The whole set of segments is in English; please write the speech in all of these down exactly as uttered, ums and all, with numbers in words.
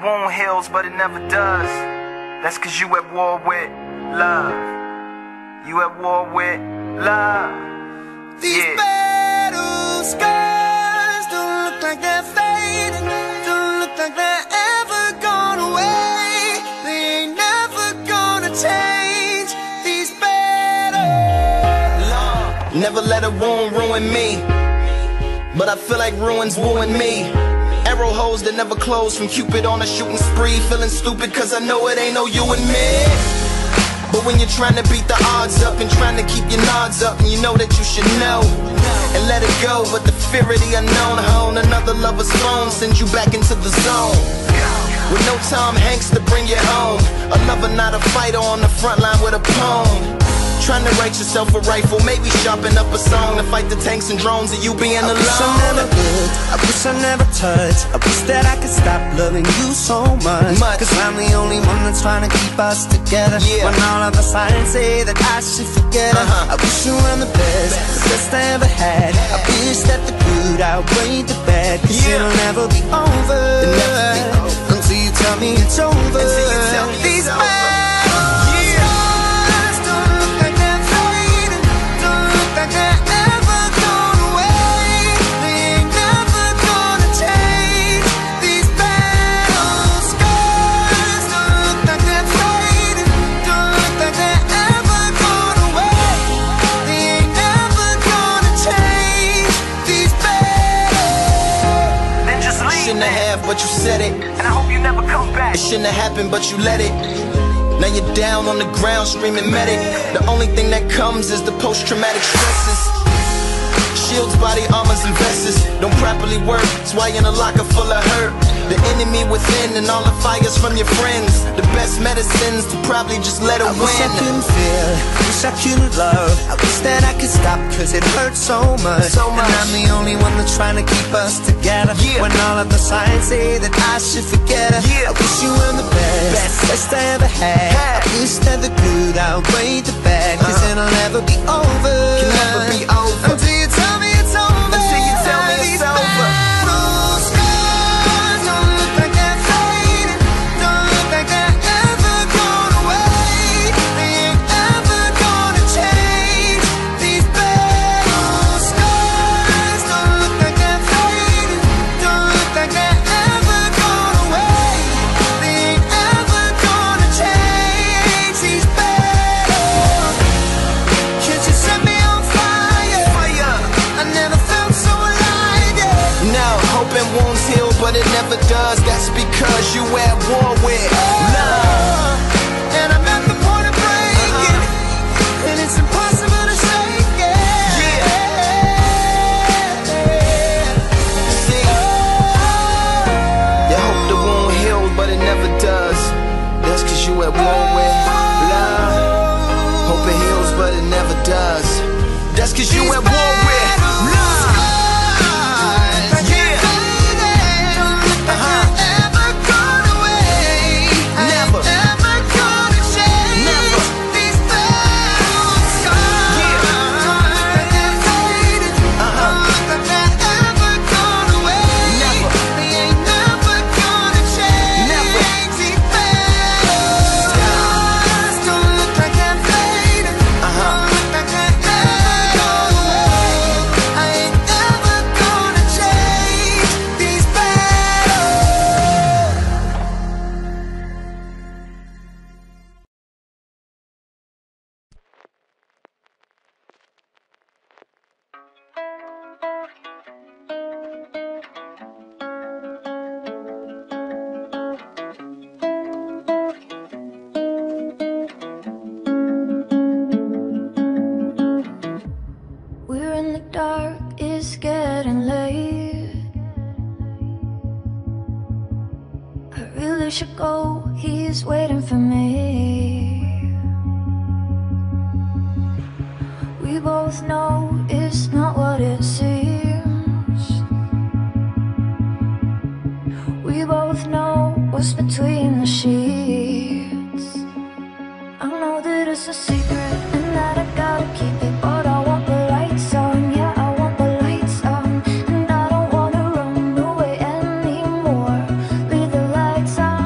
wound heals, but it never does. That's cause you at war with love. You at war with love. These yeah. battle scars don't look like they're fading, don't look like they're ever gone away. They ain't never gonna change. These battles. Never let a wound ruin me, but I feel like ruins wooing me. Arrow holes that never close from Cupid on a shooting spree. Feeling stupid cause I know it ain't no you and me. But when you're trying to beat the odds up and trying to keep your nods up, and you know that you should know and let it go, but the fear of the unknown hone another lover's phone sends you back into the zone. With no Tom Hanks to bring you home, a lover not a fighter on the front line with a poem. Trying to write yourself a rifle, maybe sharpen up a song to fight the tanks and drones of you being alone. I wish I never looked, I wish I never touched, I wish that I could stop loving you so much, much. Cause I'm the only one that's trying to keep us together, yeah. When all of the signs say that I should forget her, uh-huh. I wish you were the best, the best I ever had. I wish that the good outweighed the bad, cause yeah. It'll never be over, never be over until you tell me it's over. Until you tell me These it's over. But you said it, and I hope you never come back. It shouldn't have happened, but you let it. Now you're down on the ground screaming medic. The only thing that comes is the post-traumatic stresses. Shields, body armors, and vests don't properly work. That's why you're in a locker full of hurt. The enemy within and all the fires from your friends. The best medicines to probably just let it win. I wish I couldn't feel, I wish I couldn't love, I wish that I could stop cause it hurts so much, so much. And I'm the only one that's trying to keep us together, yeah. When all of the signs say that I should forget her, yeah. I wish you were the best, best, best I ever had, had. I wish that the good outweighed the bad, cause uh-huh. It'll never be over. Can never be over until you tell me it's over. Until you tell me it's over. But it never does, that's because you at war with love. And I'm at the point of breaking, uh-huh. And it's impossible to shake it. Yeah. See, you hope the wound heals, but it never does. That's cause you at war with love. Hope it heals, but it never does. That's cause you at war with love. Should go, he's waiting for me. We both know it's not what it seems. We both know what's between the sheets. I know that it's a secret and that I gotta keep it, but I want the lights on, yeah, I want the lights on. And I don't wanna run away anymore. Leave the lights on.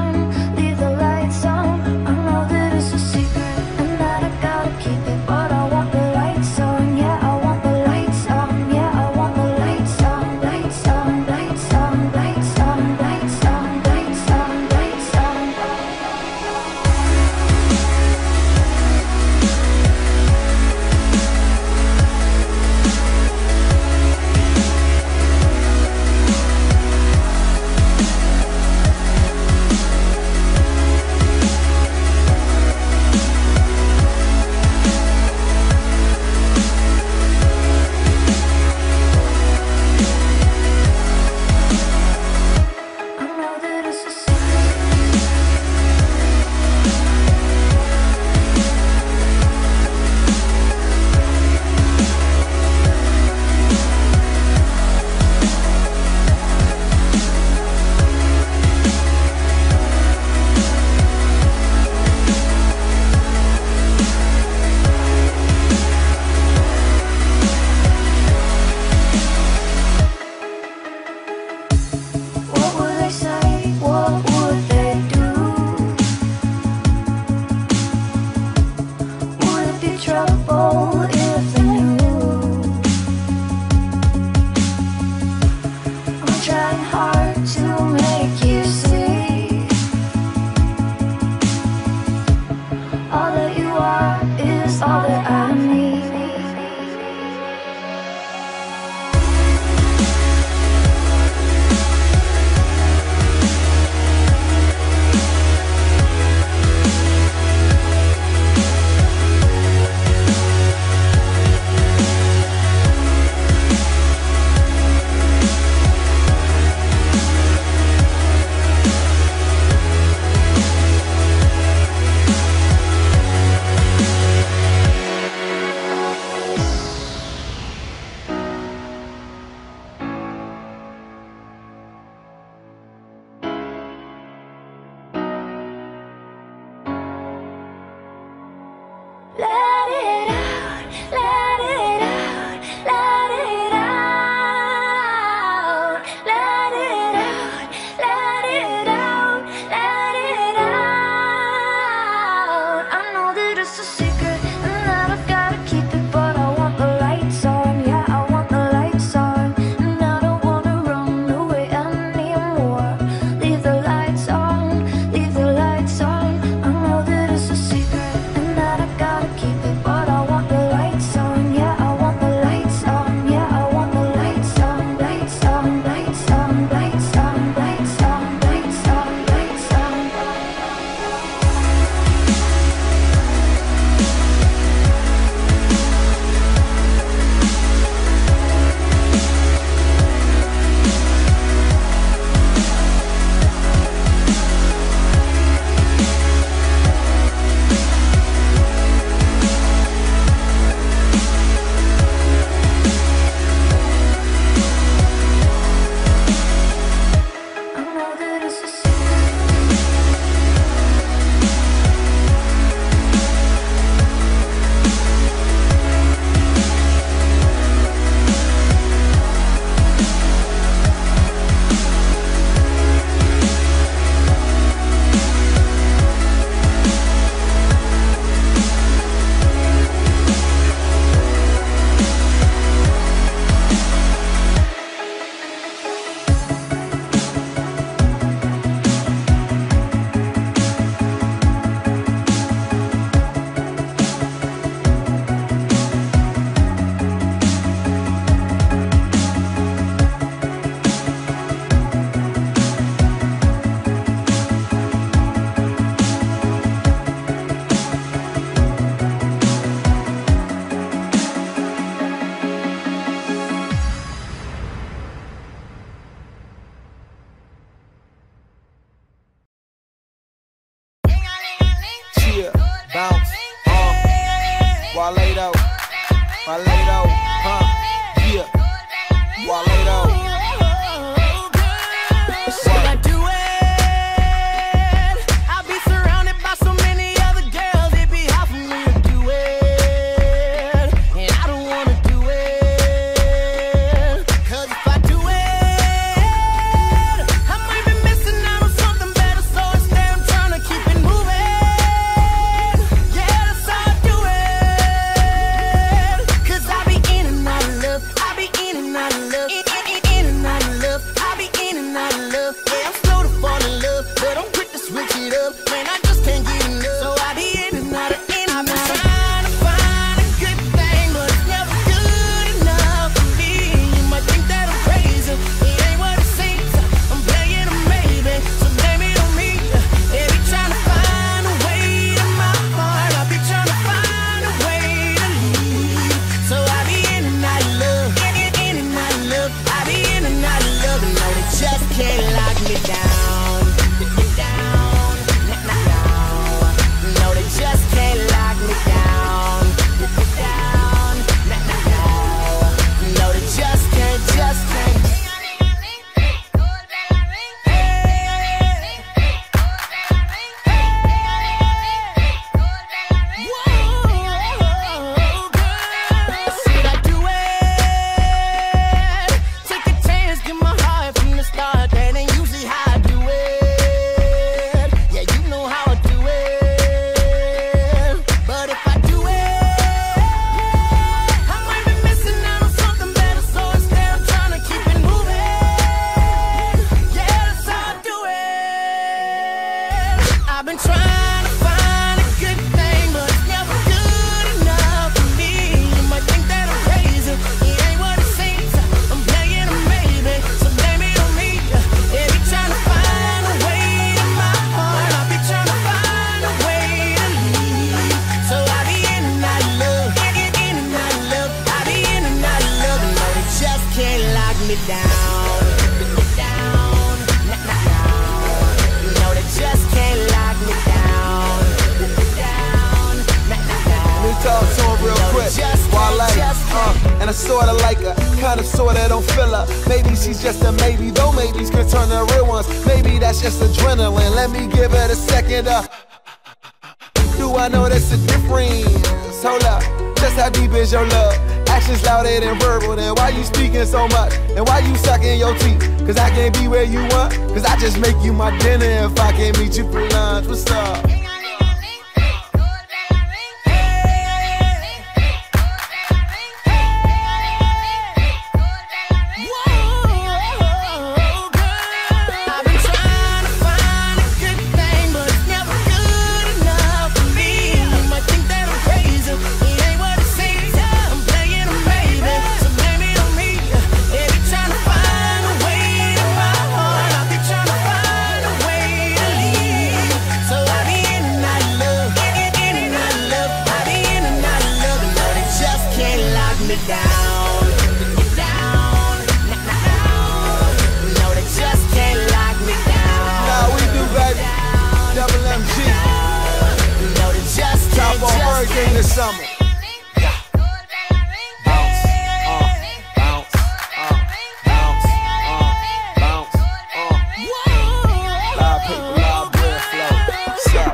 bounce, uh, Waledo, Waledo, huh, yeah, Waledo. Should I do it? I'll be surrounded by so many other girls, it'd be hard for me to do it, and I don't wanna do it, cause if I do it, I might be missing out on something better, so instead I'm trying to keep it moving. Yeah, that's how I do it, cause I be in and out of love, I be in and out of love, in, in, in and out of love, I be in and out of love. Yeah, I'm slow to fall in love, but I'm quick to switch it up, man, I just can't get enough, so I be in and out of, in and out. I've been trying to find a good thing, but it's never good enough for me. You might think that I'm crazy, it ain't what it seems. I'm playing a maybe, so blame it on me. They be trying to find a way to my heart, I be trying to find a way to leave, so I be in and out of love, in, in, in and out of love, I be in and out of love, and no, they just can't lock me down, down, nah, nah, nah. No, they just can't lock me down, down, nah, nah, nah. No, they just can't, just can't. Should I do it? Take a chance, give my heart from the start. That ain't usually how I do it. Yeah, you know how I do it. But if I do it, I might be missing out on something better, so instead I'm trying to keep it moving. Yeah, that's how I do it. I've been trying to find a good thing, but it's never good enough for me. You might think that I'm crazy, it ain't what it seems. I'm playing a maybe, so blame it on me. They be trying to find a way to my heart, I be trying to find a way to leave, so I be in and out of love, in, in, in and out of love, I be in and out of love, and no, they just can't lock me down, down, nah, nah, nah. No, they just can't lock me down, down, nah, nah, nah. Let me talk to him real No, quick. just Wale, can't, just uh, and I sorta like her, kinda sorta don't feel her. Maybe she's just a maybe, though maybes could turn to real ones. Maybe that's just adrenaline. Let me give it a second. Uh, do I know that's a difference? Hold up, just how deep is your love? Actions louder than verbal. Then why you speaking so much? And why you sucking your teeth? Cause I can't be where you want. Cause I just make you my dinner if I can't meet you for lunch. What's up? I've been trying to find a good thing, but it's never good enough for me. You might think that I'm crazy, it ain't what it seems. I'm playing a maybe, so blame it on me. They be trying to find a way to my heart, I be trying to find a way to leave, so I be in and out of love, in, in, in and out of love, I be in and out of love, and no, they just can't lock me down, down, nah, nah, nah. No, they just can't lock me down. Nah, we do, baby. Double M G. No, they just Top can't, on just Hurricane this summer. Bounce, uh, bounce, uh, bounce, uh, bounce, uh. Live paper, live bread flow. What's up?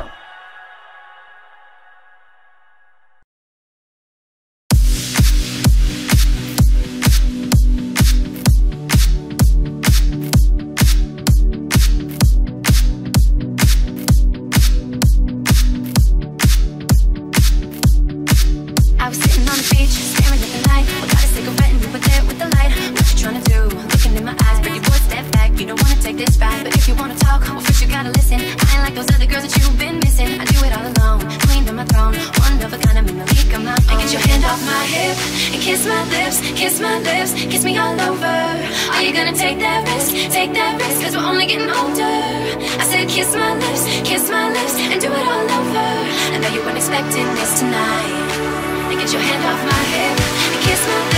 I was sitting on the beach, staring at the night. Without a cigarette and you were there with the light. What you trying to do? Looking in my eyes, pretty boy, step back. You don't wanna take this back, but if you wanna talk, well first you gotta listen. I ain't like those other girls that you've been missing. I do it all alone, queen of my throne, one of a kind, I'm in the league of my own. Get your hand off my hip and kiss my lips, kiss my lips, kiss me all over. Are you gonna take that risk? Take that risk, cause we're only getting older. I said kiss my lips, kiss my lips, and do it all over. I know you weren't expecting this tonight. Get your hand off my hip and kiss my